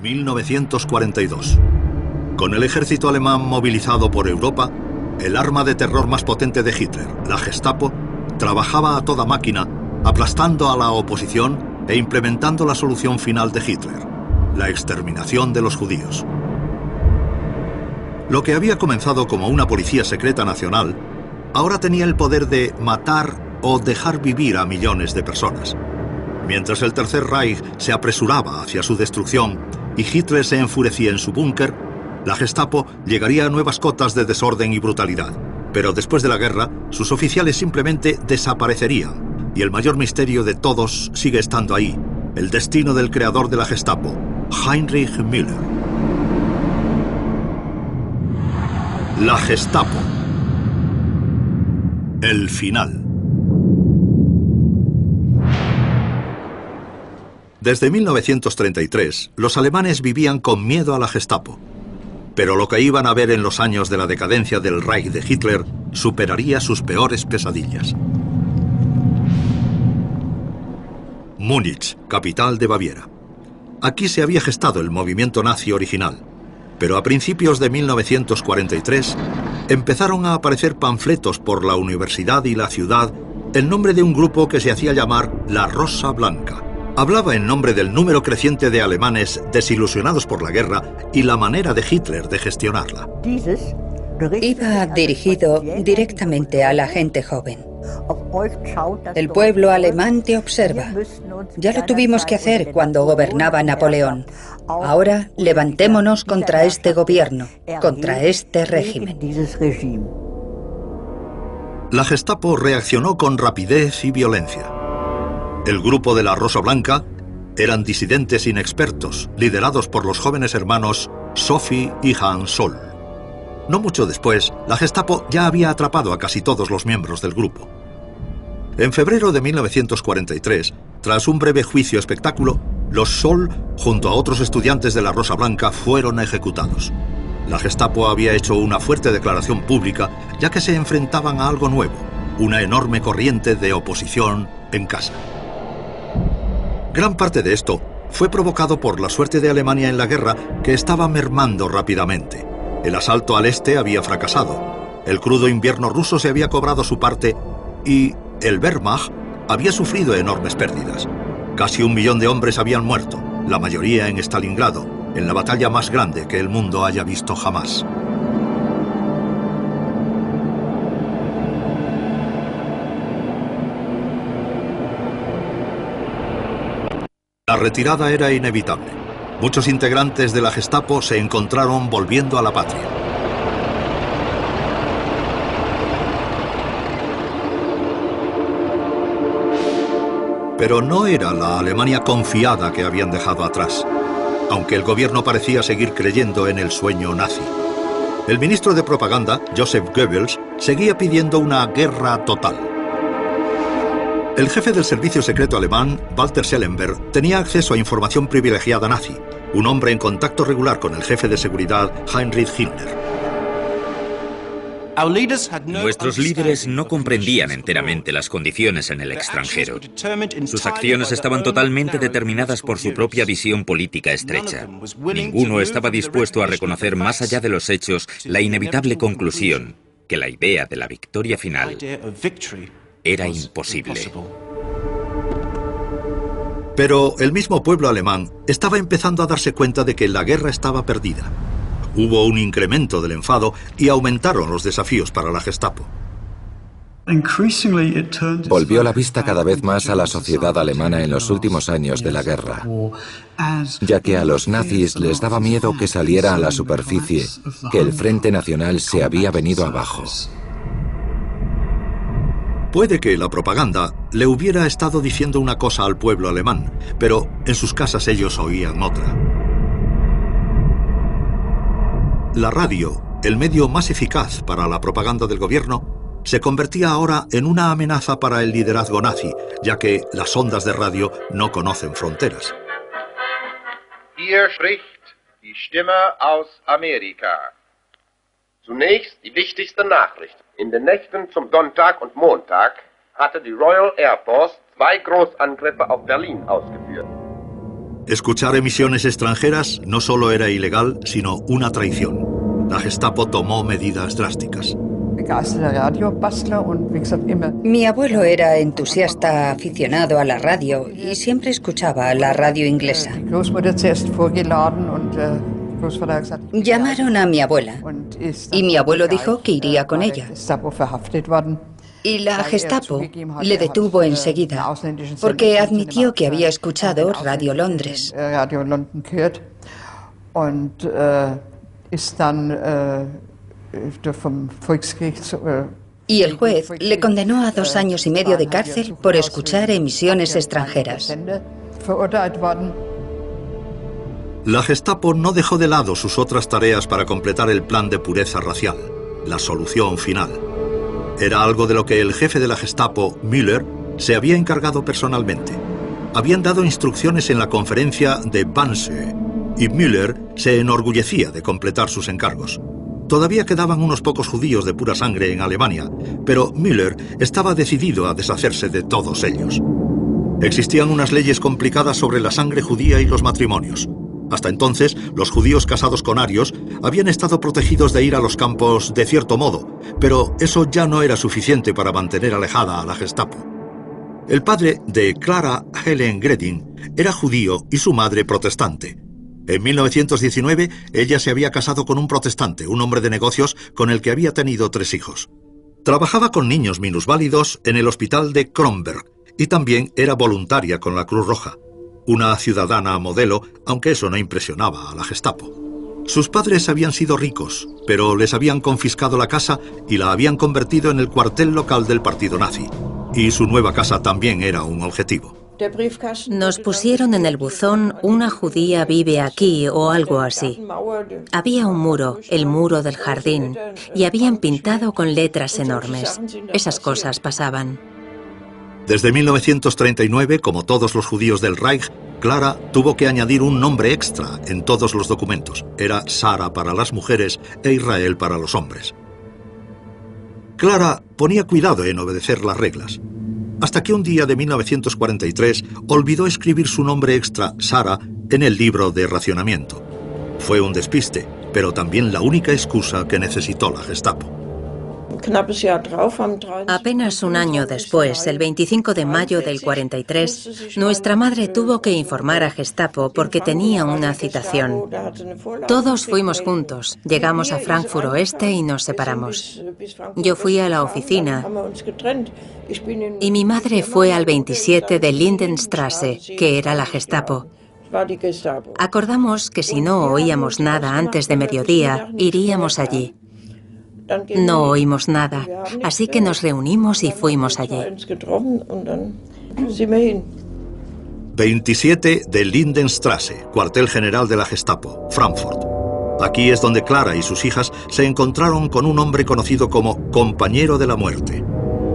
1942. Con el ejército alemán movilizado por Europa, el arma de terror más potente de Hitler, la Gestapo, trabajaba a toda máquina, aplastando a la oposición e implementando la solución final de Hitler, la exterminación de los judíos. Lo que había comenzado como una policía secreta nacional, ahora tenía el poder de matar o dejar vivir a millones de personas. Mientras el Tercer Reich se apresuraba hacia su destrucción y Hitler se enfurecía en su búnker, la Gestapo llegaría a nuevas cotas de desorden y brutalidad. Pero después de la guerra, sus oficiales simplemente desaparecerían. Y el mayor misterio de todos sigue estando ahí: el destino del creador de la Gestapo, Heinrich Müller. La Gestapo. El final. Desde 1933, los alemanes vivían con miedo a la Gestapo. Pero lo que iban a ver en los años de la decadencia del Reich de Hitler superaría sus peores pesadillas. Múnich, capital de Baviera. Aquí se había gestado el movimiento nazi original, pero a principios de 1943 empezaron a aparecer panfletos por la universidad y la ciudad en nombre de un grupo que se hacía llamar la Rosa Blanca. Hablaba en nombre del número creciente de alemanes desilusionados por la guerra y la manera de Hitler de gestionarla. Iba dirigido directamente a la gente joven. El pueblo alemán te observa. Ya lo tuvimos que hacer cuando gobernaba Napoleón. Ahora levantémonos contra este gobierno, contra este régimen. La Gestapo reaccionó con rapidez y violencia. El grupo de la Rosa Blanca eran disidentes inexpertos, liderados por los jóvenes hermanos Sophie y Hans Sol. No mucho después, la Gestapo ya había atrapado a casi todos los miembros del grupo. En febrero de 1943, tras un breve juicio espectáculo, los Sol, junto a otros estudiantes de la Rosa Blanca, fueron ejecutados. La Gestapo había hecho una fuerte declaración pública, ya que se enfrentaban a algo nuevo, una enorme corriente de oposición en casa. Gran parte de esto fue provocado por la suerte de Alemania en la guerra, que estaba mermando rápidamente. El asalto al este había fracasado, el crudo invierno ruso se había cobrado su parte y el Wehrmacht había sufrido enormes pérdidas. Casi 1 millón de hombres habían muerto, la mayoría en Stalingrado, en la batalla más grande que el mundo haya visto jamás. La retirada era inevitable. Muchos integrantes de la Gestapo se encontraron volviendo a la patria. Pero no era la Alemania confiada que habían dejado atrás, aunque el gobierno parecía seguir creyendo en el sueño nazi. El ministro de propaganda, Joseph Goebbels, seguía pidiendo una guerra total. El jefe del servicio secreto alemán, Walter Schellenberg, tenía acceso a información privilegiada nazi, un hombre en contacto regular con el jefe de seguridad, Heinrich Himmler. Nuestros líderes no comprendían enteramente las condiciones en el extranjero. Sus acciones estaban totalmente determinadas por su propia visión política estrecha. Ninguno estaba dispuesto a reconocer más allá de los hechos la inevitable conclusión que la idea de la victoria final era imposible. Pero el mismo pueblo alemán estaba empezando a darse cuenta de que la guerra estaba perdida. Hubo un incremento del enfado y aumentaron los desafíos para la Gestapo. Volvió la vista cada vez más a la sociedad alemana en los últimos años de la guerra, ya que a los nazis les daba miedo que saliera a la superficie que el Frente Nacional se había venido abajo. Puede que la propaganda le hubiera estado diciendo una cosa al pueblo alemán, pero en sus casas ellos oían otra. La radio, el medio más eficaz para la propaganda del gobierno, se convertía ahora en una amenaza para el liderazgo nazi, ya que las ondas de radio no conocen fronteras. Hier spricht die Stimme aus Amerika. Zunächst die wichtigste Nachricht. In den Nächten zum Sonntag und Montag hatte die Royal Air Force 2 Großangriffe auf Berlin ausgeführt. Escuchar emisiones extranjeras no solo era ilegal, sino una traición. La Gestapo tomó medidas drásticas. Mi abuelo era entusiasta aficionado a la radio y siempre escuchaba la radio inglesa. Llamaron a mi abuela y mi abuelo dijo que iría con ella. Y la Gestapo le detuvo enseguida porque admitió que había escuchado Radio Londres. Y el juez le condenó a 2 años y medio de cárcel por escuchar emisiones extranjeras. La Gestapo no dejó de lado sus otras tareas para completar el plan de pureza racial, la solución final. Era algo de lo que el jefe de la Gestapo, Müller, se había encargado personalmente. Habían dado instrucciones en la conferencia de Wannsee y Müller se enorgullecía de completar sus encargos. Todavía quedaban unos pocos judíos de pura sangre en Alemania, pero Müller estaba decidido a deshacerse de todos ellos. Existían unas leyes complicadas sobre la sangre judía y los matrimonios. Hasta entonces, los judíos casados con arios habían estado protegidos de ir a los campos de cierto modo, pero eso ya no era suficiente para mantener alejada a la Gestapo. El padre de Clara Helen Gredin era judío y su madre protestante. En 1919, ella se había casado con un protestante, un hombre de negocios con el que había tenido 3 hijos. Trabajaba con niños minusválidos en el hospital de Kronberg y también era voluntaria con la Cruz Roja. Una ciudadana modelo, aunque eso no impresionaba a la Gestapo. Sus padres habían sido ricos, pero les habían confiscado la casa y la habían convertido en el cuartel local del partido nazi. Y su nueva casa también era un objetivo. Nos pusieron en el buzón "Una judía vive aquí" o algo así. Había un muro, el muro del jardín, y habían pintado con letras enormes. Esas cosas pasaban. Desde 1939, como todos los judíos del Reich, Clara tuvo que añadir un nombre extra en todos los documentos. Era Sara para las mujeres e Israel para los hombres. Clara ponía cuidado en obedecer las reglas, hasta que un día de 1943 olvidó escribir su nombre extra, Sara, en el libro de racionamiento. Fue un despiste, pero también la única excusa que necesitó la Gestapo. Apenas un año después, el 25 de mayo del 43, nuestra madre tuvo que informar a Gestapo porque tenía una citación. Todos fuimos juntos, llegamos a Frankfurt Oeste y nos separamos. Yo fui a la oficina y mi madre fue al 27 de Lindenstraße, que era la Gestapo. Acordamos que si no oíamos nada antes de mediodía, iríamos allí. No oímos nada, así que nos reunimos y fuimos allí. 27 de Lindenstraße, cuartel general de la Gestapo, Frankfurt. Aquí es donde Clara y sus hijas se encontraron con un hombre conocido como compañero de la muerte.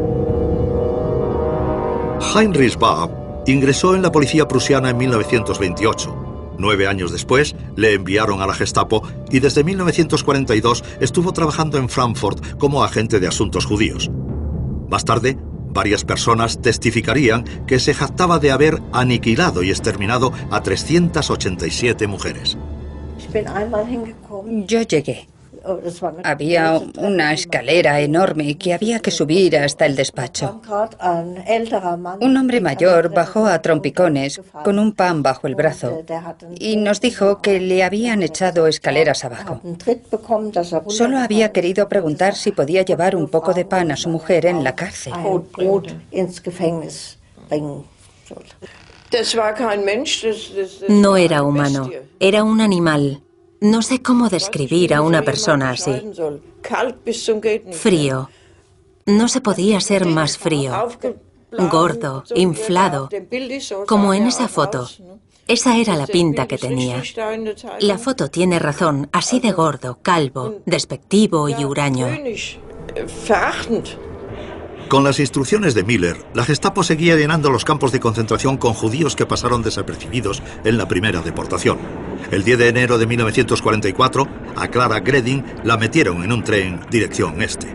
Heinrich Baab ingresó en la policía prusiana en 1928. 9 años después, le enviaron a la Gestapo y desde 1942 estuvo trabajando en Frankfurt como agente de asuntos judíos. Más tarde, varias personas testificarían que se jactaba de haber aniquilado y exterminado a 387 mujeres. Yo llegué. Había una escalera enorme que había que subir hasta el despacho. Un hombre mayor bajó a trompicones con un pan bajo el brazo y nos dijo que le habían echado escaleras abajo. Solo había querido preguntar si podía llevar un poco de pan a su mujer en la cárcel. No era humano, era un animal. No sé cómo describir a una persona así. Frío. No se podía ser más frío. Gordo, inflado, como en esa foto. Esa era la pinta que tenía. La foto tiene razón, así de gordo, calvo, despectivo y huraño. Con las instrucciones de Müller, la Gestapo seguía llenando los campos de concentración con judíos que pasaron desapercibidos en la primera deportación. El 10 de enero de 1944, a Clara Gredin la metieron en un tren dirección este.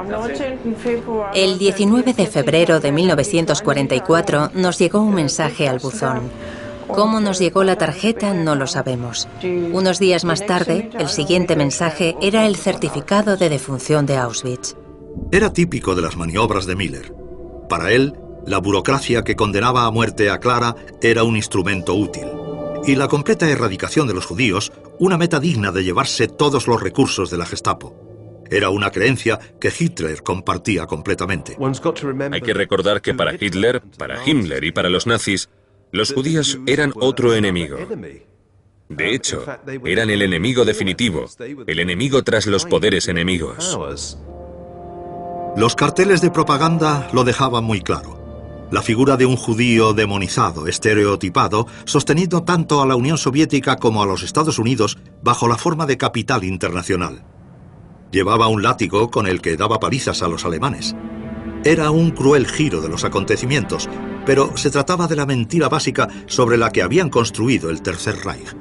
El 19 de febrero de 1944 nos llegó un mensaje al buzón. Cómo nos llegó la tarjeta no lo sabemos. Unos días más tarde, el siguiente mensaje era el certificado de defunción de Auschwitz. Era típico de las maniobras de Müller. Para él, la burocracia que condenaba a muerte a Clara era un instrumento útil. Y la completa erradicación de los judíos, una meta digna de llevarse todos los recursos de la Gestapo. Era una creencia que Hitler compartía completamente. Hay que recordar que para Hitler, para Himmler y para los nazis, los judíos eran otro enemigo. De hecho, eran el enemigo definitivo, el enemigo tras los poderes enemigos. Los carteles de propaganda lo dejaban muy claro. La figura de un judío demonizado, estereotipado, sosteniendo tanto a la Unión Soviética como a los Estados Unidos bajo la forma de capital internacional. Llevaba un látigo con el que daba palizas a los alemanes. Era un cruel giro de los acontecimientos, pero se trataba de la mentira básica sobre la que habían construido el Tercer Reich.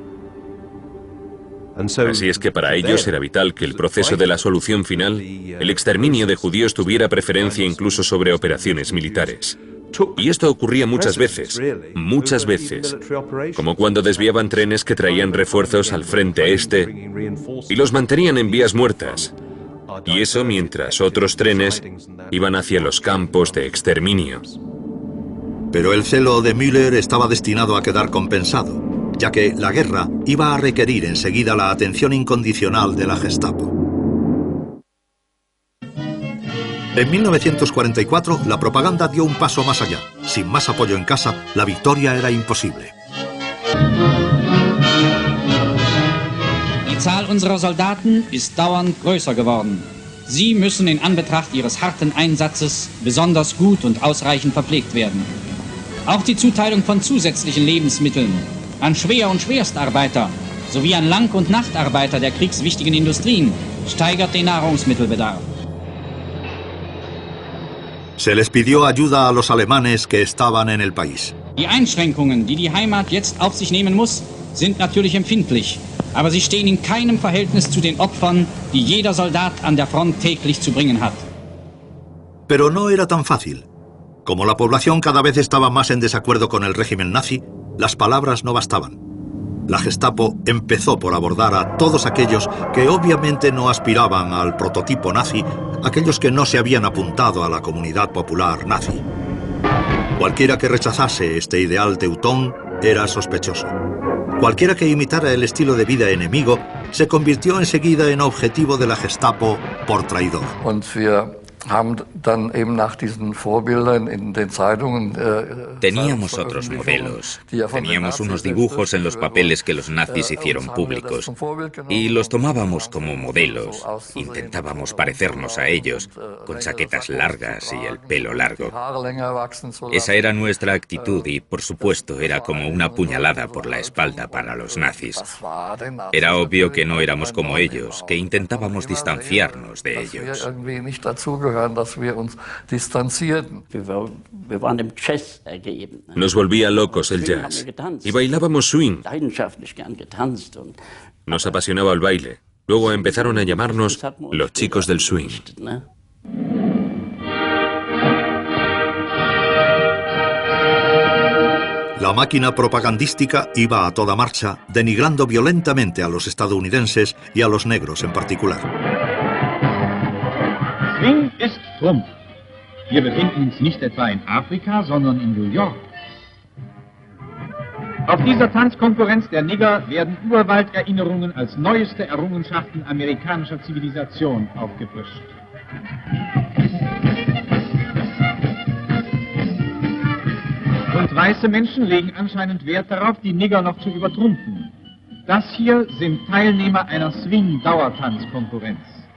Así es que para ellos era vital que el proceso de la solución final, el exterminio de judíos, tuviera preferencia incluso sobre operaciones militares. Y esto ocurría muchas veces, como cuando desviaban trenes que traían refuerzos al frente este y los mantenían en vías muertas. Y eso mientras otros trenes iban hacia los campos de exterminio. Pero el celo de Müller estaba destinado a quedar compensado, ya que la guerra iba a requerir enseguida la atención incondicional de la Gestapo. En 1944, la propaganda dio un paso más allá. Sin más apoyo en casa, la victoria era imposible. Die Zahl unserer Soldaten ist dauernd größer geworden. Sie müssen in Anbetracht ihres harten Einsatzes besonders gut und ausreichend verpflegt werden. Auch die Zuteilung von zusätzlichen Lebensmitteln an Schwer- und Schwerstarbeiter sowie an Lang- und Nachtarbeiter der kriegswichtigen Industrien steigert den Nahrungsmittelbedarf. Se les pidió ayuda a los alemanes que estaban en el país. Die Einschränkungen, die die Heimat jetzt auf sich nehmen muss, sind natürlich empfindlich, aber sie stehen in keinem Verhältnis zu den Opfern, die jeder Soldat an der Front täglich zu bringen hat. Pero no era tan fácil. Como la población cada vez estaba más en desacuerdo con el régimen nazi, las palabras no bastaban. La Gestapo empezó por abordar a todos aquellos que obviamente no aspiraban al prototipo nazi, aquellos que no se habían apuntado a la comunidad popular nazi. Cualquiera que rechazase este ideal teutón era sospechoso. Cualquiera que imitara el estilo de vida enemigo se convirtió enseguida en objetivo de la Gestapo por traidor. Teníamos otros modelos. Teníamos unos dibujos en los papeles que los nazis hicieron públicos y los tomábamos como modelos. Intentábamos parecernos a ellos, con chaquetas largas y el pelo largo. Esa era nuestra actitud y, por supuesto, era como una puñalada por la espalda para los nazis. Era obvio que no éramos como ellos, que intentábamos distanciarnos de ellos. Nos volvía locos el jazz y bailábamos swing. Nos apasionaba el baile. Luego empezaron a llamarnos los chicos del swing. La máquina propagandística iba a toda marcha, denigrando violentamente a los estadounidenses y a los negros en particular. Swing ist Trumpf. Wir befinden uns nicht etwa in Afrika, sondern in New York. Auf dieser Tanzkonkurrenz der Nigger werden Urwalderinnerungen als neueste Errungenschaften amerikanischer Zivilisation aufgefrischt. Und weiße Menschen legen anscheinend Wert darauf, die Nigger noch zu übertrumpfen. Das hier sind Teilnehmer einer Swing-Dauertanzkonkurrenz.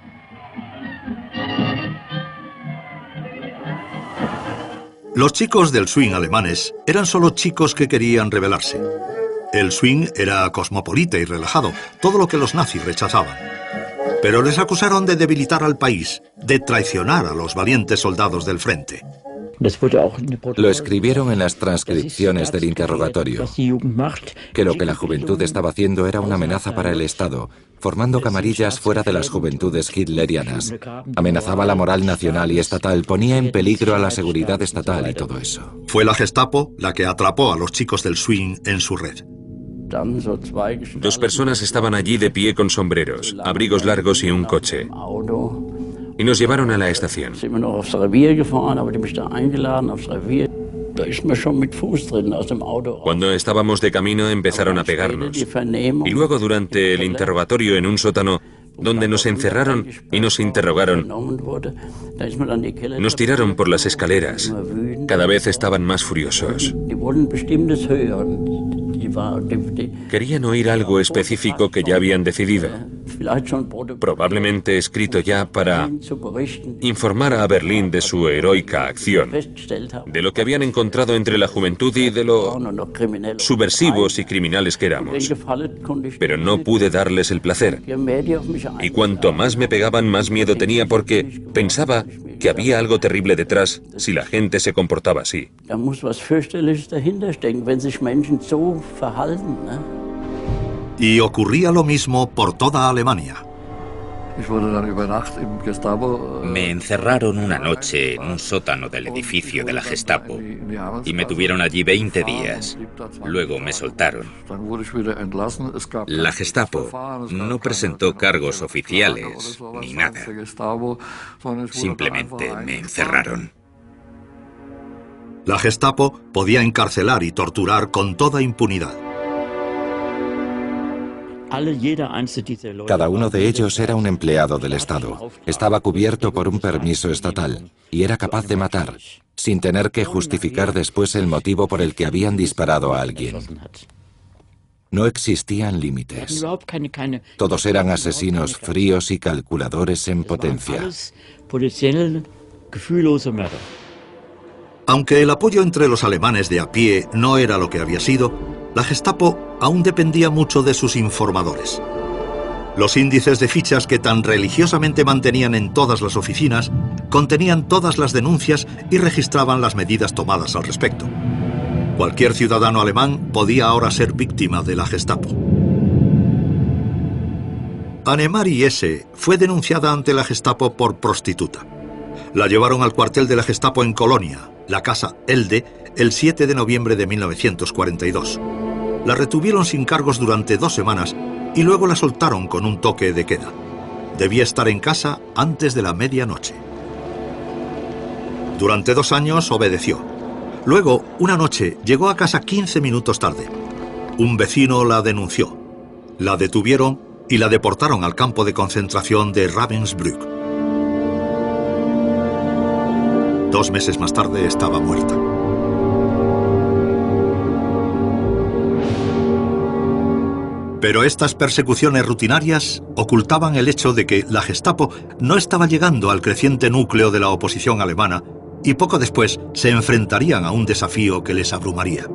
Los chicos del swing alemanes eran solo chicos que querían rebelarse. El swing era cosmopolita y relajado, todo lo que los nazis rechazaban. Pero les acusaron de debilitar al país, de traicionar a los valientes soldados del frente. Lo escribieron en las transcripciones del interrogatorio, que lo que la juventud estaba haciendo era una amenaza para el Estado, formando camarillas fuera de las juventudes hitlerianas. Amenazaba la moral nacional y estatal, ponía en peligro a la seguridad estatal y todo eso. Fue la Gestapo la que atrapó a los chicos del swing en su red. 2 personas estaban allí de pie con sombreros, abrigos largos y un coche. Y nos llevaron a la estación. Cuando estábamos de camino empezaron a pegarnos. Y luego durante el interrogatorio en un sótano, donde nos encerraron y nos interrogaron, nos tiraron por las escaleras. Cada vez estaban más furiosos. Querían oír algo específico que ya habían decidido, probablemente escrito ya para informar a Berlín de su heroica acción, de lo que habían encontrado entre la juventud y de lo subversivos y criminales que éramos. Pero no pude darles el placer. Y cuanto más me pegaban, más miedo tenía porque pensaba que había algo terrible detrás si la gente se comportaba así. Y ocurría lo mismo por toda Alemania. Me encerraron una noche en un sótano del edificio de la Gestapo y me tuvieron allí 20 días. Luego me soltaron. La Gestapo no presentó cargos oficiales ni nada. Simplemente me encerraron. La Gestapo podía encarcelar y torturar con toda impunidad. Cada uno de ellos era un empleado del Estado. Estaba cubierto por un permiso estatal y era capaz de matar, sin tener que justificar después el motivo por el que habían disparado a alguien. No existían límites. Todos eran asesinos fríos y calculadores en potencia. Aunque el apoyo entre los alemanes de a pie no era lo que había sido, la Gestapo aún dependía mucho de sus informadores. Los índices de fichas que tan religiosamente mantenían en todas las oficinas contenían todas las denuncias y registraban las medidas tomadas al respecto. Cualquier ciudadano alemán podía ahora ser víctima de la Gestapo. Annemarie S. fue denunciada ante la Gestapo por prostituta. La llevaron al cuartel de la Gestapo en Colonia, la casa Elde, el 7 de noviembre de 1942. La retuvieron sin cargos durante 2 semanas y luego la soltaron con un toque de queda. Debía estar en casa antes de la medianoche. Durante 2 años obedeció. Luego, una noche, llegó a casa 15 minutos tarde. Un vecino la denunció. La detuvieron y la deportaron al campo de concentración de Ravensbrück. 2 meses más tarde estaba muerta. Pero estas persecuciones rutinarias ocultaban el hecho de que la Gestapo no estaba llegando al creciente núcleo de la oposición alemana y poco después se enfrentarían a un desafío que les abrumaría.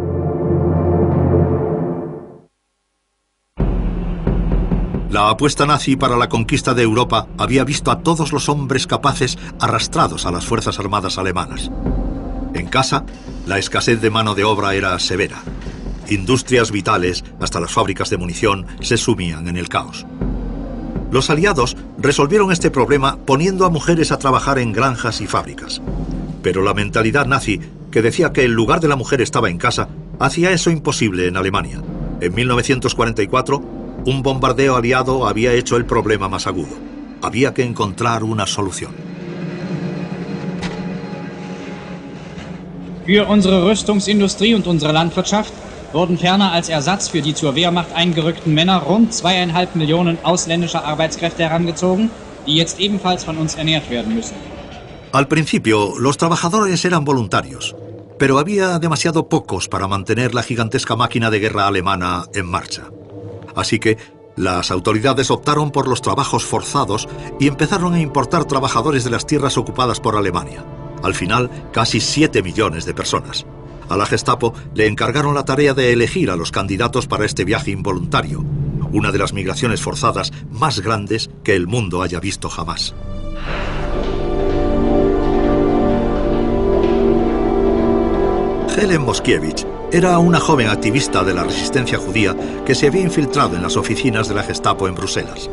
La apuesta nazi para la conquista de Europa había visto a todos los hombres capaces arrastrados a las fuerzas armadas alemanas. En casa, la escasez de mano de obra era severa. Industrias vitales, hasta las fábricas de munición, se sumían en el caos. Los aliados resolvieron este problema poniendo a mujeres a trabajar en granjas y fábricas. Pero la mentalidad nazi, que decía que el lugar de la mujer estaba en casa, hacía eso imposible en Alemania. En 1944, un bombardeo aliado había hecho el problema más agudo. Había que encontrar una solución. Für unsere Rüstungsindustrie und unsere Landwirtschaft wurden ferner als Ersatz für die zur Wehrmacht eingerückten Männer rund 2,5 Millionen ausländischer Arbeitskräfte herangezogen, die jetzt ebenfalls von uns ernährt werden müssen. Al principio, los trabajadores eran voluntarios, pero había demasiado pocos para mantener la gigantesca máquina de guerra alemana en marcha. Así que las autoridades optaron por los trabajos forzados y empezaron a importar trabajadores de las tierras ocupadas por Alemania. Al final, casi 7 millones de personas. A la Gestapo le encargaron la tarea de elegir a los candidatos para este viaje involuntario, una de las migraciones forzadas más grandes que el mundo haya visto jamás. Helen Moskiewicz era una joven activista de la resistencia judía que se había infiltrado en las oficinas de la Gestapo en Bruselas.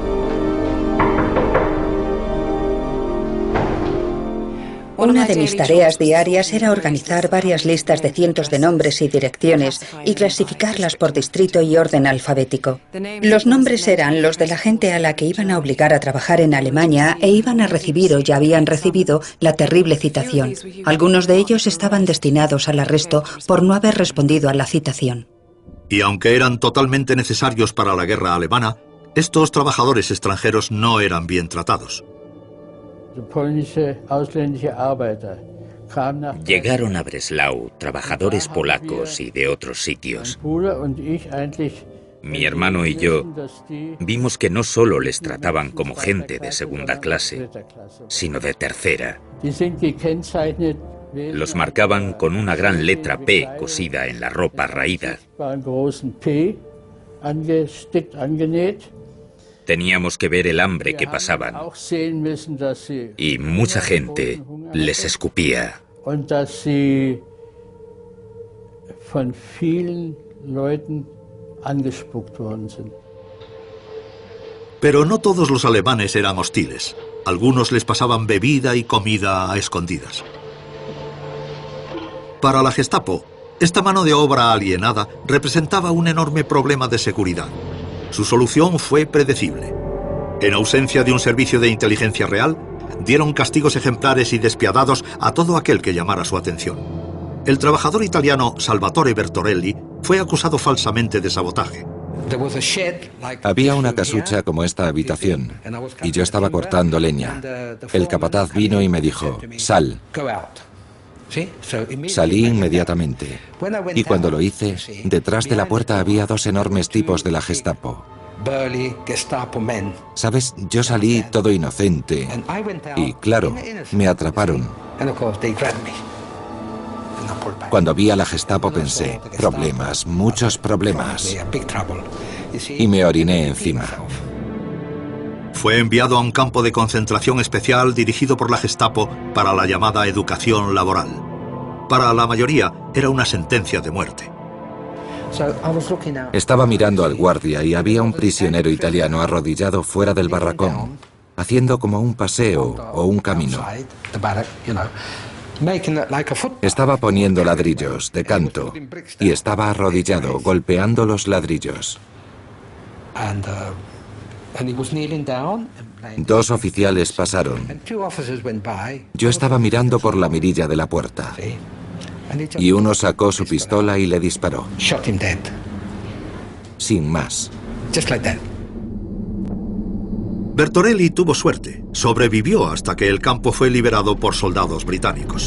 Una de mis tareas diarias era organizar varias listas de cientos de nombres y direcciones y clasificarlas por distrito y orden alfabético. Los nombres eran los de la gente a la que iban a obligar a trabajar en Alemania e iban a recibir o ya habían recibido la terrible citación. Algunos de ellos estaban destinados al arresto por no haber respondido a la citación. Y aunque eran totalmente necesarios para la guerra alemana, estos trabajadores extranjeros no eran bien tratados. Llegaron a Breslau trabajadores polacos y de otros sitios. Mi hermano y yo vimos que no solo les trataban como gente de segunda clase, sino de tercera. Los marcaban con una gran letra P cosida en la ropa raída. Teníamos que ver el hambre que pasaban y mucha gente les escupía. Pero no todos los alemanes eran hostiles. Algunos les pasaban bebida y comida a escondidas. Para la Gestapo, esta mano de obra alienada representaba un enorme problema de seguridad. Su solución fue predecible. En ausencia de un servicio de inteligencia real, dieron castigos ejemplares y despiadados a todo aquel que llamara su atención. El trabajador italiano Salvatore Bertorelli fue acusado falsamente de sabotaje. Había una casucha como esta habitación y yo estaba cortando leña. El capataz vino y me dijo, sal. Salí inmediatamente y cuando lo hice, detrás de la puerta había dos enormes tipos de la Gestapo. ¿Sabes? Yo salí todo inocente y, claro, me atraparon. Cuando vi a la Gestapo pensé, problemas, muchos problemas, y me oriné encima. Fue enviado a un campo de concentración especial dirigido por la Gestapo para la llamada educación laboral. Para la mayoría era una sentencia de muerte. Estaba mirando al guardia y había un prisionero italiano arrodillado fuera del barracón, haciendo como un paseo o un camino. Estaba poniendo ladrillos de canto y estaba arrodillado, golpeando los ladrillos. Dos oficiales pasaron. Yo estaba mirando por la mirilla de la puerta. Y uno sacó su pistola y le disparó. Sin más. Bertorelli tuvo suerte. Sobrevivió hasta que el campo fue liberado por soldados británicos.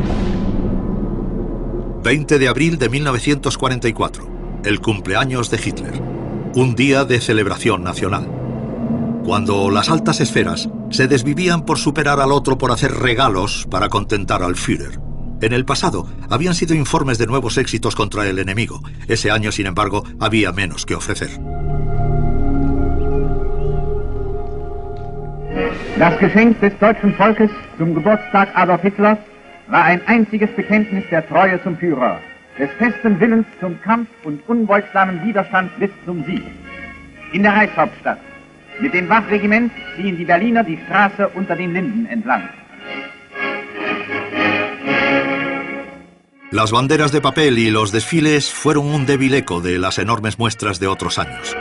20 de abril de 1944. El cumpleaños de Hitler. Un día de celebración nacional. Cuando las altas esferas se desvivían por superar al otro por hacer regalos para contentar al Führer. En el pasado habían sido informes de nuevos éxitos contra el enemigo. Ese año, sin embargo, había menos que ofrecer. Das Geschenk des deutschen Volkes zum Geburtstag Adolf Hitlers war ein einziges Bekenntnis der Treue zum Führer, des festen Willens zum Kampf und unbeugsamen Widerstand bis zum Sieg. In der Reichshauptstadt. Mit dem Wachregiment ziehen die Berliner die Straße unter den Linden entlang. Las banderas de papel y los desfiles fueron un débil eco de las enormes muestras de otros años.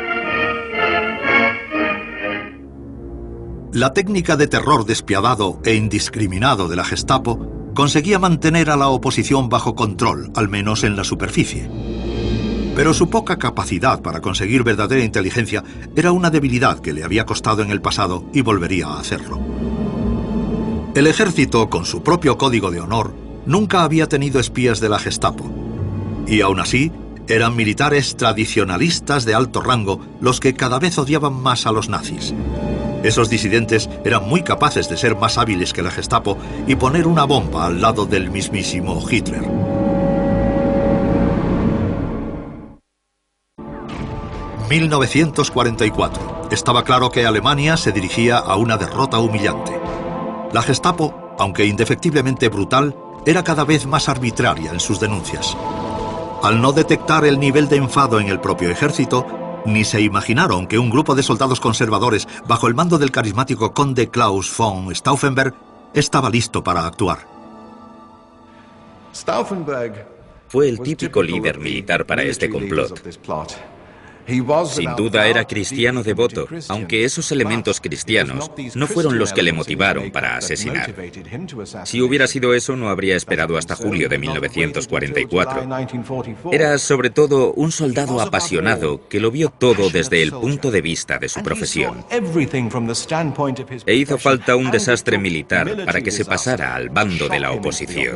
La técnica de terror despiadado e indiscriminado de la Gestapo conseguía mantener a la oposición bajo control, al menos en la superficie. Pero su poca capacidad para conseguir verdadera inteligencia era una debilidad que le había costado en el pasado y volvería a hacerlo. El ejército, con su propio código de honor, nunca había tenido espías de la Gestapo. Y aún así, eran militares tradicionalistas de alto rango los que cada vez odiaban más a los nazis. Esos disidentes eran muy capaces de ser más hábiles que la Gestapo y poner una bomba al lado del mismísimo Hitler. ...1944... Estaba claro que Alemania se dirigía a una derrota humillante. La Gestapo, aunque indefectiblemente brutal, era cada vez más arbitraria en sus denuncias. Al no detectar el nivel de enfado en el propio ejército, ni se imaginaron que un grupo de soldados conservadores bajo el mando del carismático conde Klaus von Stauffenberg estaba listo para actuar. Fue el típico líder militar para este complot. Sin duda era cristiano devoto, aunque esos elementos cristianos no fueron los que le motivaron para asesinar. Si hubiera sido eso, no habría esperado hasta julio de 1944. Era sobre todo un soldado apasionado que lo vio todo desde el punto de vista de su profesión. E hizo falta un desastre militar para que se pasara al bando de la oposición.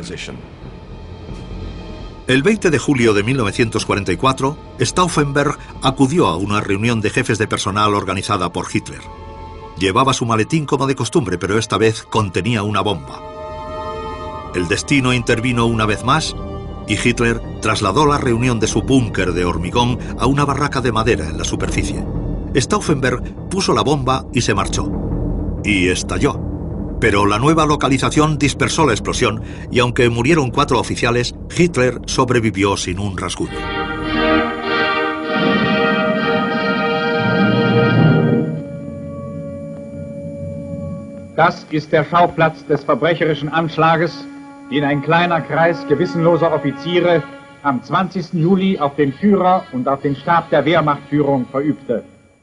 El 20 de julio de 1944, Stauffenberg acudió a una reunión de jefes de personal organizada por Hitler. Llevaba su maletín como de costumbre, pero esta vez contenía una bomba. El destino intervino una vez más y Hitler trasladó la reunión de su búnker de hormigón a una barraca de madera en la superficie. Stauffenberg puso la bomba y se marchó. Y estalló. Pero la nueva localización dispersó la explosión y aunque murieron 4 oficiales, Hitler sobrevivió sin un rasguño. Das ist der Schauplatz des verbrecherischen Anschlages, den ein kleiner Kreis gewissenloser Offiziere am 20. Juli auf den Führer und auf den Stab der Wehrmachtführung verübte.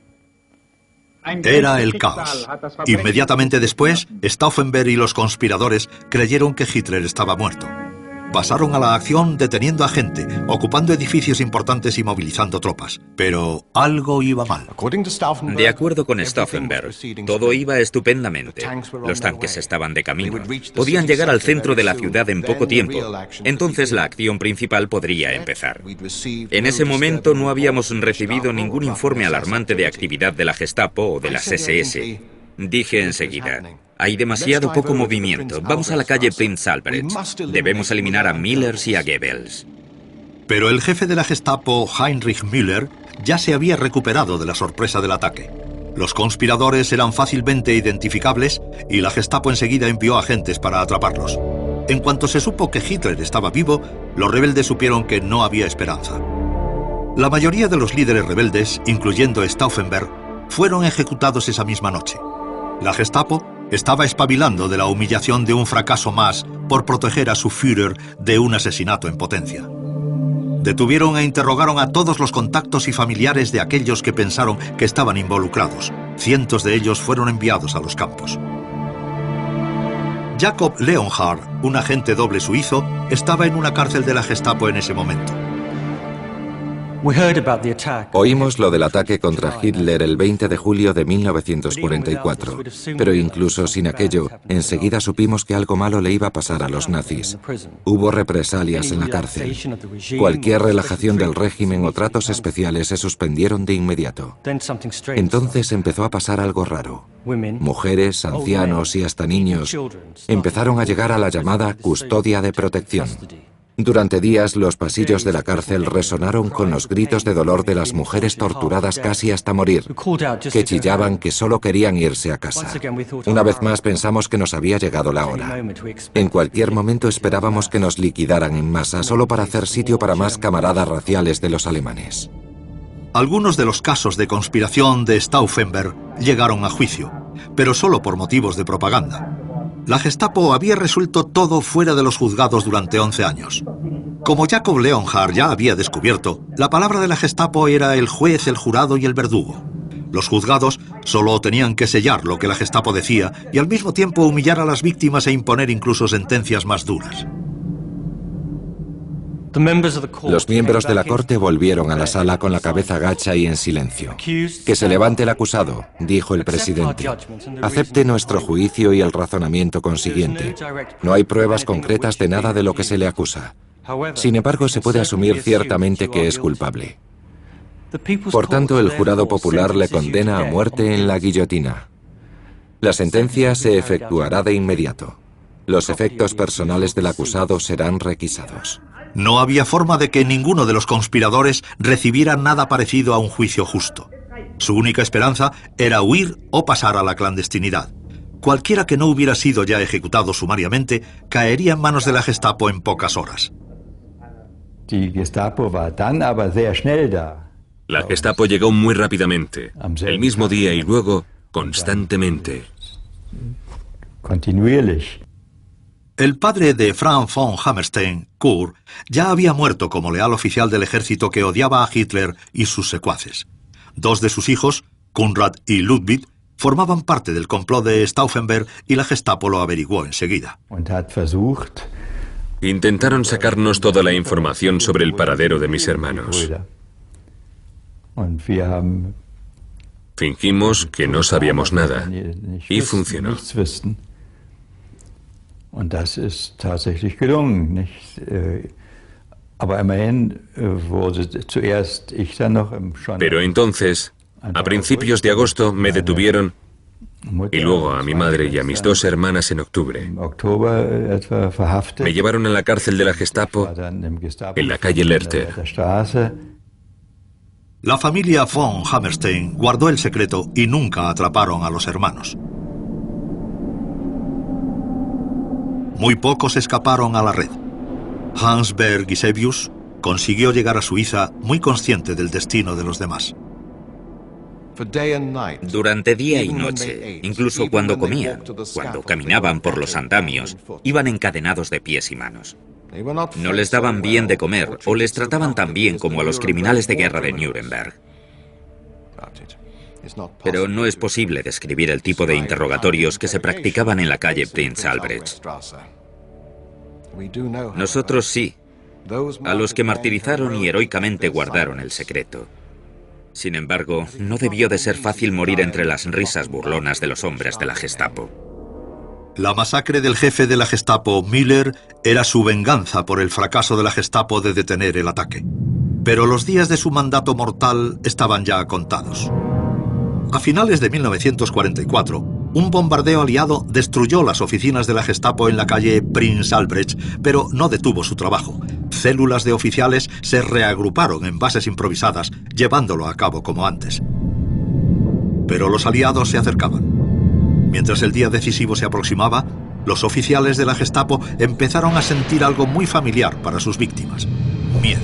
Era el caos. Inmediatamente después, Stauffenberg y los conspiradores creyeron que Hitler estaba muerto. Pasaron a la acción deteniendo a gente, ocupando edificios importantes y movilizando tropas. Pero algo iba mal. De acuerdo con Stauffenberg, todo iba estupendamente. Los tanques estaban de camino. Podían llegar al centro de la ciudad en poco tiempo. Entonces la acción principal podría empezar. En ese momento no habíamos recibido ningún informe alarmante de actividad de la Gestapo o de las SS. Dije enseguida, hay demasiado poco movimiento. Vamos a la calle Prinz Albrecht. Debemos eliminar a Müllers y a Goebbels. Pero el jefe de la Gestapo, Heinrich Müller, ya se había recuperado de la sorpresa del ataque. Los conspiradores eran fácilmente identificables y la Gestapo enseguida envió agentes para atraparlos. En cuanto se supo que Hitler estaba vivo, los rebeldes supieron que no había esperanza. La mayoría de los líderes rebeldes, incluyendo Stauffenberg, fueron ejecutados esa misma noche. La Gestapo estaba espabilando de la humillación de un fracaso más por proteger a su Führer de un asesinato en potencia. Detuvieron e interrogaron a todos los contactos y familiares de aquellos que pensaron que estaban involucrados. Cientos de ellos fueron enviados a los campos. Jakob Leonhardt, un agente doble suizo, estaba en una cárcel de la Gestapo en ese momento. Oímos lo del ataque contra Hitler el 20 de julio de 1944, pero incluso sin aquello, enseguida supimos que algo malo le iba a pasar a los nazis. Hubo represalias en la cárcel. Cualquier relajación del régimen o tratos especiales se suspendieron de inmediato. Entonces empezó a pasar algo raro. Mujeres, ancianos y hasta niños empezaron a llegar a la llamada custodia de protección. Durante días los pasillos de la cárcel resonaron con los gritos de dolor de las mujeres torturadas casi hasta morir, que chillaban que solo querían irse a casa. Una vez más pensamos que nos había llegado la hora. En cualquier momento esperábamos que nos liquidaran en masa solo para hacer sitio para más camaradas raciales de los alemanes. Algunos de los casos de conspiración de Stauffenberg llegaron a juicio, pero solo por motivos de propaganda. La Gestapo había resuelto todo fuera de los juzgados durante 11 años. Como Jakob Leonhardt ya había descubierto, la palabra de la Gestapo era el juez, el jurado y el verdugo. Los juzgados solo tenían que sellar lo que la Gestapo decía y al mismo tiempo humillar a las víctimas e imponer incluso sentencias más duras. Los miembros de la corte volvieron a la sala con la cabeza gacha y en silencio. «Que se levante el acusado», dijo el presidente. «Acepte nuestro juicio y el razonamiento consiguiente. No hay pruebas concretas de nada de lo que se le acusa. Sin embargo, se puede asumir ciertamente que es culpable. Por tanto, el jurado popular le condena a muerte en la guillotina. La sentencia se efectuará de inmediato. Los efectos personales del acusado serán requisados». No había forma de que ninguno de los conspiradores recibiera nada parecido a un juicio justo. Su única esperanza era huir o pasar a la clandestinidad. cualquiera que no hubiera sido ya ejecutado sumariamente caería en manos de la Gestapo en pocas horas. La Gestapo llegó muy rápidamente, el mismo día y luego constantemente. El padre de Franz von Hammerstein, Kurt, ya había muerto como leal oficial del ejército que odiaba a Hitler y sus secuaces. Dos de sus hijos, Konrad y Ludwig, formaban parte del complot de Stauffenberg y la Gestapo lo averiguó enseguida. Intentaron sacarnos toda la información sobre el paradero de mis hermanos. Fingimos que no sabíamos nada y funcionó. Pero entonces, a principios de agosto, me detuvieron y luego a mi madre y a mis dos hermanas en octubre. Me llevaron a la cárcel de la Gestapo en la calle Lerter. La familia von Hammerstein guardó el secreto y nunca atraparon a los hermanos. Muy pocos escaparon a la red. Hans Berg Gisevius consiguió llegar a Suiza muy consciente del destino de los demás. Durante día y noche, incluso cuando comían, cuando caminaban por los andamios, iban encadenados de pies y manos. No les daban bien de comer o les trataban tan bien como a los criminales de guerra de Nuremberg. Pero no es posible describir el tipo de interrogatorios que se practicaban en la calle Prinz Albrecht. Nosotros sí, a los que martirizaron y heroicamente guardaron el secreto. Sin embargo, no debió de ser fácil morir entre las risas burlonas de los hombres de la Gestapo. La masacre del jefe de la Gestapo, Müller, era su venganza por el fracaso de la Gestapo de detener el ataque. Pero los días de su mandato mortal estaban ya contados. A finales de 1944, un bombardeo aliado destruyó las oficinas de la Gestapo en la calle Prinz Albrecht, pero no detuvo su trabajo. Células de oficiales se reagruparon en bases improvisadas, llevándolo a cabo como antes. Pero los aliados se acercaban. Mientras el día decisivo se aproximaba, los oficiales de la Gestapo empezaron a sentir algo muy familiar para sus víctimas: miedo.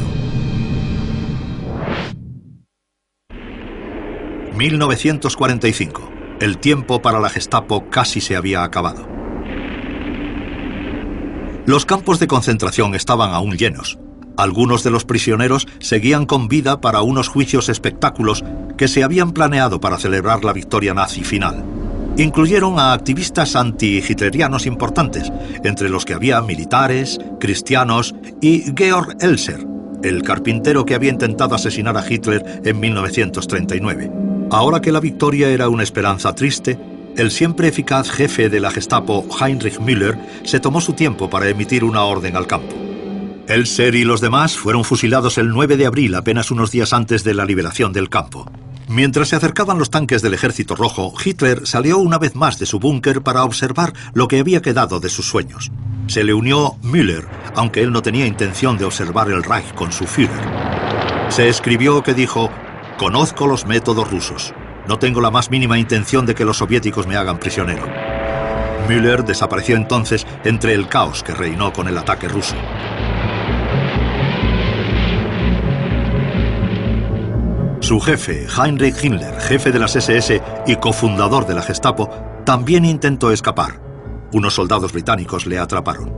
1945. El tiempo para la Gestapo casi se había acabado. Los campos de concentración estaban aún llenos. Algunos de los prisioneros seguían con vida para unos juicios espectáculos que se habían planeado para celebrar la victoria nazi final. Incluyeron a activistas anti-hitlerianos importantes, entre los que había militares, cristianos y Georg Elser, el carpintero que había intentado asesinar a Hitler en 1939. Ahora que la victoria era una esperanza triste, el siempre eficaz jefe de la Gestapo, Heinrich Müller, se tomó su tiempo para emitir una orden al campo. Elser y los demás fueron fusilados el 9 de abril, apenas unos días antes de la liberación del campo. Mientras se acercaban los tanques del Ejército Rojo, Hitler salió una vez más de su búnker para observar lo que había quedado de sus sueños. Se le unió Müller, aunque él no tenía intención de observar el Reich con su Führer. Se escribió que dijo: «Conozco los métodos rusos. No tengo la más mínima intención de que los soviéticos me hagan prisionero». Müller desapareció entonces entre el caos que reinó con el ataque ruso. Su jefe, Heinrich Himmler, jefe de las SS y cofundador de la Gestapo, también intentó escapar. Unos soldados británicos le atraparon.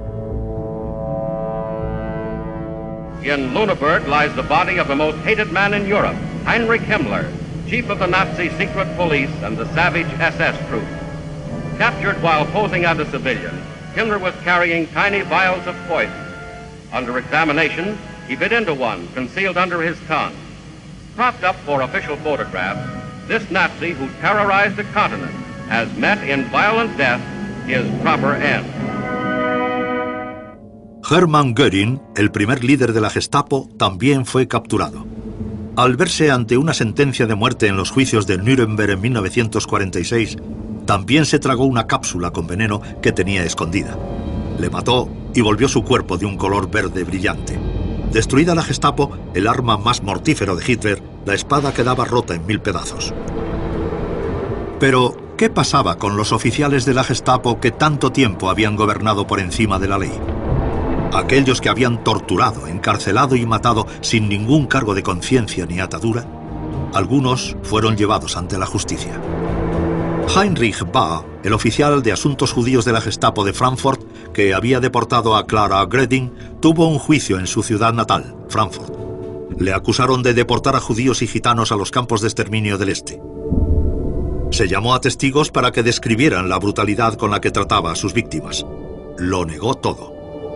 In Lüneburg lies the body of the most hated man in Europe, Heinrich Himmler, chief of the Nazi secret police and the savage SS troops. Captured while posing as a civilian, Himmler was carrying tiny vials of poison. Under examination, he bit into one concealed under his tongue. Propped up for official photographs, this Nazi who terrorized a continent has met in violent death his proper end. Hermann Göring, el primer líder de la Gestapo, también fue capturado. Al verse ante una sentencia de muerte en los juicios de Nuremberg en 1946, también se tragó una cápsula con veneno que tenía escondida. Le mató y volvió su cuerpo de un color verde brillante. Destruida la Gestapo, el arma más mortífero de Hitler, la espada quedaba rota en 1000 pedazos. Pero ¿Qué pasaba con los oficiales de la Gestapo que tanto tiempo habían gobernado por encima de la ley? Aquellos que habían torturado, encarcelado y matado sin ningún cargo de conciencia ni atadura, algunos fueron llevados ante la justicia. Heinrich Bahr, el oficial de asuntos judíos de la Gestapo de Frankfurt, que había deportado a Clara Gredin, tuvo un juicio en su ciudad natal, Frankfurt. Le acusaron de deportar a judíos y gitanos a los campos de exterminio del Este. Se llamó a testigos para que describieran la brutalidad con la que trataba a sus víctimas. Lo negó todo.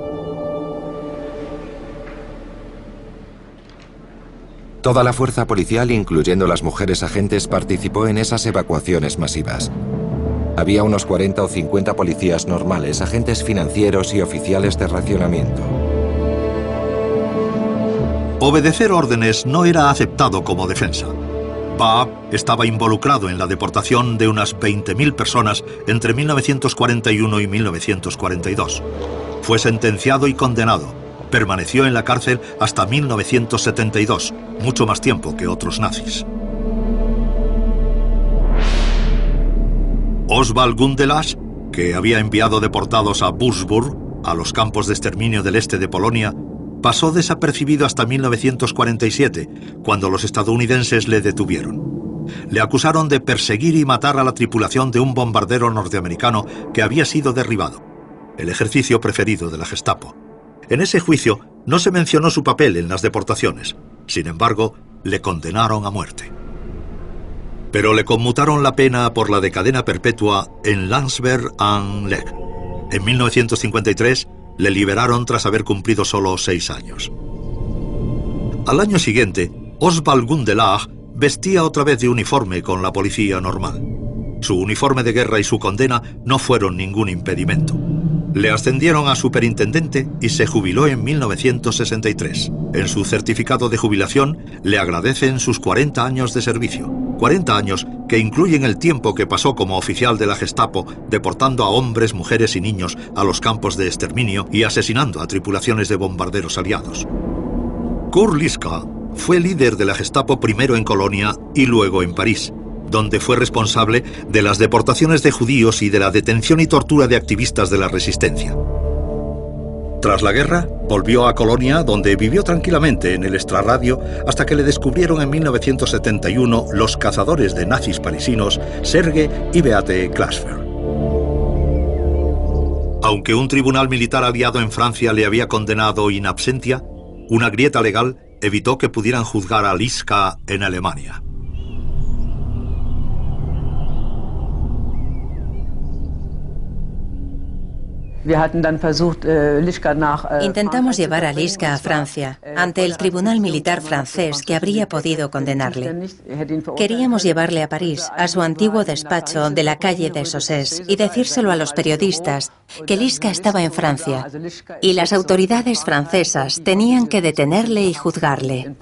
Toda la fuerza policial, incluyendo las mujeres agentes, participó en esas evacuaciones masivas. Había unos 40 o 50 policías normales, agentes financieros y oficiales de racionamiento. Obedecer órdenes no era aceptado como defensa. Bahr estaba involucrado en la deportación de unas 20.000 personas entre 1941 y 1942. Fue sentenciado y condenado. Permaneció en la cárcel hasta 1972, mucho más tiempo que otros nazis. Oswald Gundelach, que había enviado deportados a Würzburg, a los campos de exterminio del este de Polonia, pasó desapercibido hasta 1947, cuando los estadounidenses le detuvieron. Le acusaron de perseguir y matar a la tripulación de un bombardero norteamericano que había sido derribado, el ejercicio preferido de la Gestapo. En ese juicio no se mencionó su papel en las deportaciones. Sin embargo, le condenaron a muerte. Pero le conmutaron la pena por la de cadena perpetua en Landsberg am Lech. En 1953 le liberaron tras haber cumplido solo 6 años. Al año siguiente, Oswald Gundelach vestía otra vez de uniforme con la policía normal. Su uniforme de guerra y su condena no fueron ningún impedimento. Le ascendieron a superintendente y se jubiló en 1963. En su certificado de jubilación le agradecen sus 40 años de servicio. 40 años que incluyen el tiempo que pasó como oficial de la Gestapo deportando a hombres, mujeres y niños a los campos de exterminio y asesinando a tripulaciones de bombarderos aliados. Kurt Liska fue líder de la Gestapo primero en Colonia y luego en París, donde fue responsable de las deportaciones de judíos y de la detención y tortura de activistas de la resistencia. Tras la guerra, volvió a Colonia, donde vivió tranquilamente en el extrarradio hasta que le descubrieron en 1971 los cazadores de nazis parisinos Serge y Beate Klasfer. Aunque un tribunal militar aliado en Francia le había condenado in absentia, una grieta legal evitó que pudieran juzgar a Liska en Alemania. Intentamos llevar a Liska a Francia, ante el tribunal militar francés que habría podido condenarle. Queríamos llevarle a París, a su antiguo despacho de la calle de Sossés, y decírselo a los periodistas que Liska estaba en Francia, y las autoridades francesas tenían que detenerle y juzgarle.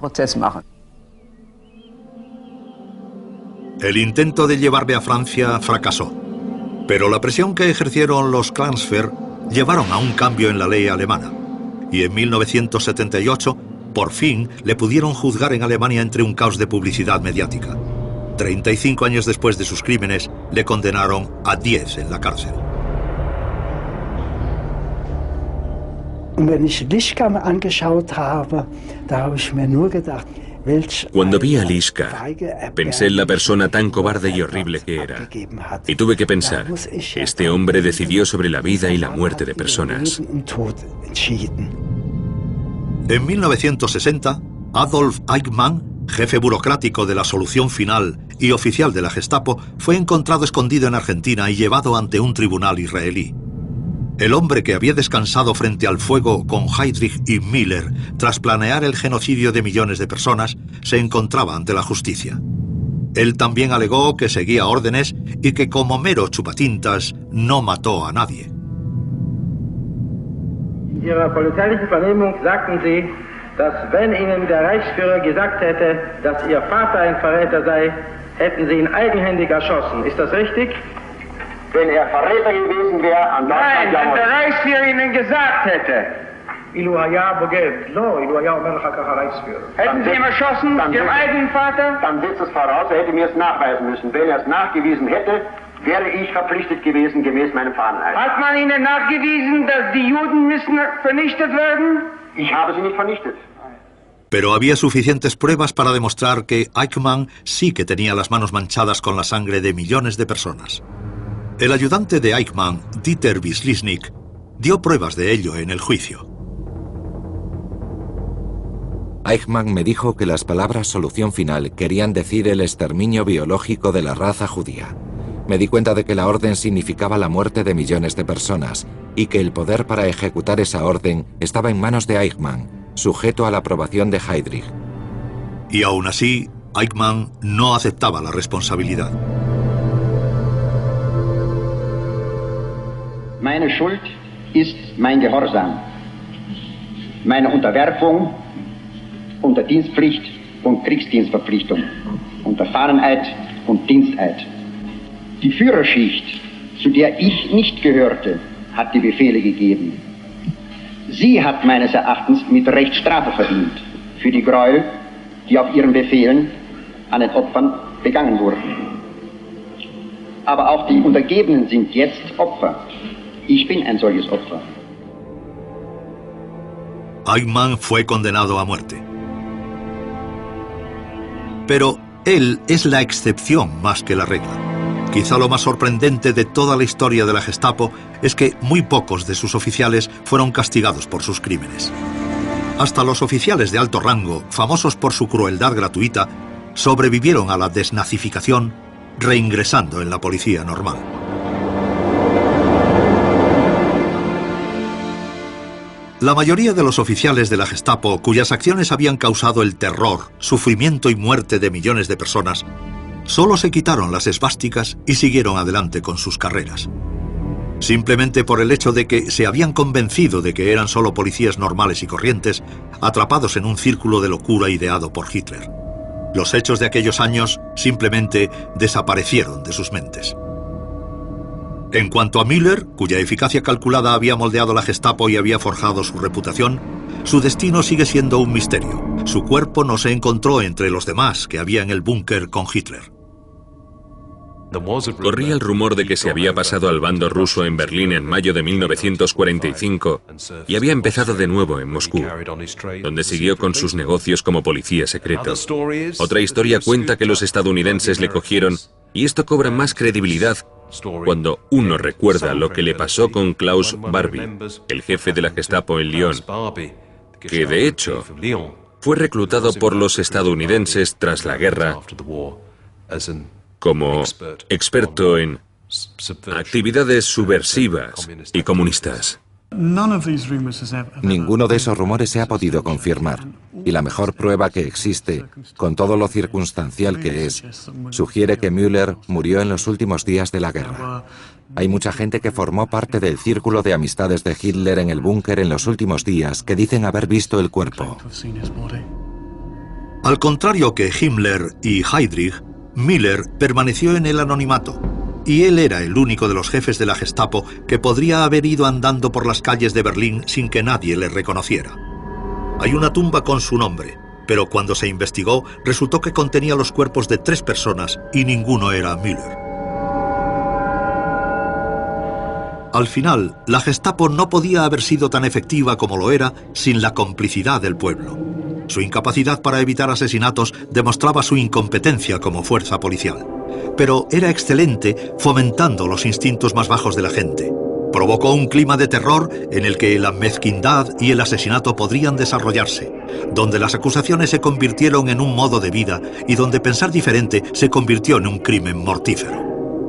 El intento de llevarle a Francia fracasó, pero la presión que ejercieron los Klansfer llevaron a un cambio en la ley alemana, y en 1978, por fin, le pudieron juzgar en Alemania entre un caos de publicidad mediática. 35 años después de sus crímenes, le condenaron a 10 en la cárcel. Cuando vi a Liska, pensé en la persona tan cobarde y horrible que era. Y tuve que pensar, este hombre decidió sobre la vida y la muerte de personas. En 1960, Adolf Eichmann, jefe burocrático de la Solución Final y oficial de la Gestapo, fue encontrado escondido en Argentina y llevado ante un tribunal israelí. El hombre que había descansado frente al fuego con Heydrich y Miller tras planear el genocidio de millones de personas se encontraba ante la justicia. Él también alegó que seguía órdenes y que como mero chupatintas no mató a nadie. In Ihrer polizeilichen Vernehmung sagten Sie, dass wenn Ihnen der Reichsführer gesagt hätte, dass Ihr Vater ein Verräter sei, hätten Sie ihn eigenhändig erschossen. Ist das richtig? Wenn er Verräter gewesen wäre, an Nein, wenn der Reichsführer Ihnen gesagt hätte. Hätten Sie ihn erschossen, Ihrem eigenen Vater? Dann setzt es voraus, er hätte mir es nachweisen müssen. Wenn er es nachgewiesen hätte, wäre ich verpflichtet gewesen, gemäß meinem Fahneneid. Hat man Ihnen nachgewiesen, dass die Juden müssen vernichtet werden? Ich habe sie nicht vernichtet. Pero había suficientes pruebas para demostrar que Eichmann sí que tenía las manos manchadas con la sangre de millones de personas. El ayudante de Eichmann, Dieter Wislicznik, dio pruebas de ello en el juicio. Eichmann me dijo que las palabras solución final querían decir el exterminio biológico de la raza judía. Me di cuenta de que la orden significaba la muerte de millones de personas y que el poder para ejecutar esa orden estaba en manos de Eichmann, sujeto a la aprobación de Heydrich. Y aún así, Eichmann no aceptaba la responsabilidad. Meine Schuld ist mein Gehorsam, meine Unterwerfung unter Dienstpflicht und Kriegsdienstverpflichtung, unter Fahneneid und Diensteid. Die Führerschicht, zu der ich nicht gehörte, hat die Befehle gegeben. Sie hat meines Erachtens mit Recht Strafe verdient für die Gräuel, die auf ihren Befehlen an den Opfern begangen wurden. Aber auch die Untergebenen sind jetzt Opfer. Ich bin ein solches Opfer. Eichmann fue condenado a muerte. Pero él es la excepción más que la regla. Quizá lo más sorprendente de toda la historia de la Gestapo es que muy pocos de sus oficiales fueron castigados por sus crímenes. Hasta los oficiales de alto rango, famosos por su crueldad gratuita, sobrevivieron a la desnazificación, reingresando en la policía normal. La mayoría de los oficiales de la Gestapo, cuyas acciones habían causado el terror, sufrimiento y muerte de millones de personas, solo se quitaron las esvásticas y siguieron adelante con sus carreras. Simplemente por el hecho de que se habían convencido de que eran solo policías normales y corrientes, atrapados en un círculo de locura ideado por Hitler. Los hechos de aquellos años simplemente desaparecieron de sus mentes. En cuanto a Müller, cuya eficacia calculada había moldeado la Gestapo y había forjado su reputación, su destino sigue siendo un misterio. Su cuerpo no se encontró entre los demás que había en el búnker con Hitler. Corría el rumor de que se había pasado al bando ruso en Berlín en mayo de 1945 y había empezado de nuevo en Moscú, donde siguió con sus negocios como policía secreto. Otra historia cuenta que los estadounidenses le cogieron, y esto cobra más credibilidad cuando uno recuerda lo que le pasó con Klaus Barbie, el jefe de la Gestapo en Lyon, que de hecho fue reclutado por los estadounidenses tras la guerra como experto en actividades subversivas y comunistas. Ninguno de esos rumores se ha podido confirmar, y la mejor prueba que existe, con todo lo circunstancial que es, sugiere que Müller murió en los últimos días de la guerra. Hay mucha gente que formó parte del círculo de amistades de Hitler en el búnker en los últimos días que dicen haber visto el cuerpo. Al contrario que Himmler y Heydrich, Müller permaneció en el anonimato, y él era el único de los jefes de la Gestapo que podría haber ido andando por las calles de Berlín sin que nadie le reconociera. Hay una tumba con su nombre, pero cuando se investigó resultó que contenía los cuerpos de 3 personas y ninguno era Müller. Al final, la Gestapo no podía haber sido tan efectiva como lo era sin la complicidad del pueblo. Su incapacidad para evitar asesinatos demostraba su incompetencia como fuerza policial. Pero era excelente fomentando los instintos más bajos de la gente. Provocó un clima de terror en el que la mezquindad y el asesinato podrían desarrollarse, donde las acusaciones se convirtieron en un modo de vida y donde pensar diferente se convirtió en un crimen mortífero.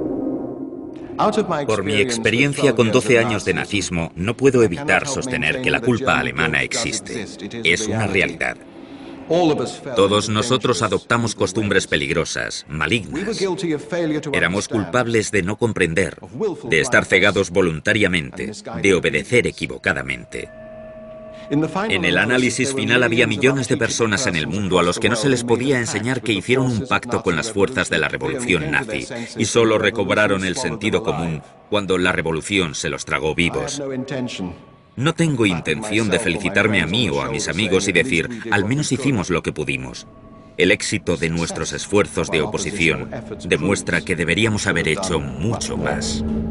Por mi experiencia con 12 años de nazismo, no puedo evitar sostener que la culpa alemana existe. Es una realidad. Todos nosotros adoptamos costumbres peligrosas, malignas. Éramos culpables de no comprender, de estar cegados voluntariamente, de obedecer equivocadamente. En el análisis final había millones de personas en el mundo a los que no se les podía enseñar que hicieron un pacto con las fuerzas de la revolución nazi y solo recobraron el sentido común cuando la revolución se los tragó vivos. No tengo intención de felicitarme a mí o a mis amigos y decir, al menos hicimos lo que pudimos. El éxito de nuestros esfuerzos de oposición demuestra que deberíamos haber hecho mucho más.